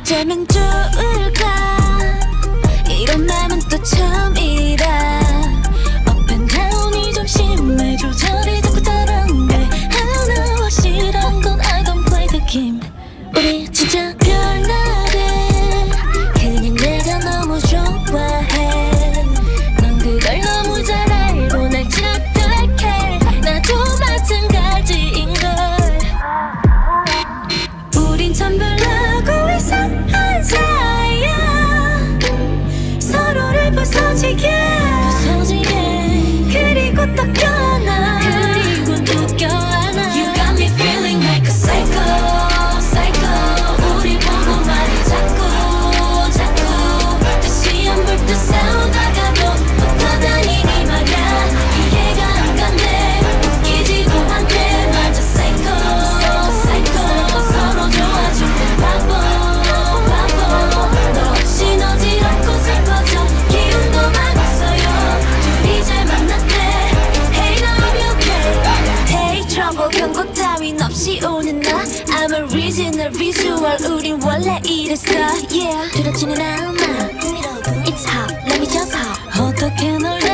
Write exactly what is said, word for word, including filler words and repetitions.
어쩌면 좋을까 이런 맘은 또 처음이라 Up and down이 좀 심해 조절이 자꾸 다른데 하나 확실한 건 I don't play the game 우리 진짜 별나래 그냥 내가 너무 좋아해 넌 그걸 너무 잘 알고 날 착각해 나도 마찬가지인걸 우린 참 별나고 이상한 사이야 서로를 부서지게 부서지게 그리고 또 껴나 그리고 또 껴안아 You got me feeling like a psycho psycho 우리 보고 말이 자꾸 자꾸 다시 안 볼 듯 싸우다가도 붙어다니니 말야 이해가 안 간대 웃기지도 않대 맞아 psycho psycho 서로 좋아질 때 바보 바보 너 없이 어지럽고 슬퍼져 기운도 막 없어요 둘이 잘 만났대 Hey now I'm okay Hey trouble 경고 따윈 없이 오는 나 I'm a original visual 우린 원래 이랬어 Yeah 두렵지는 않아 It's hot let me just hop 어떻게 널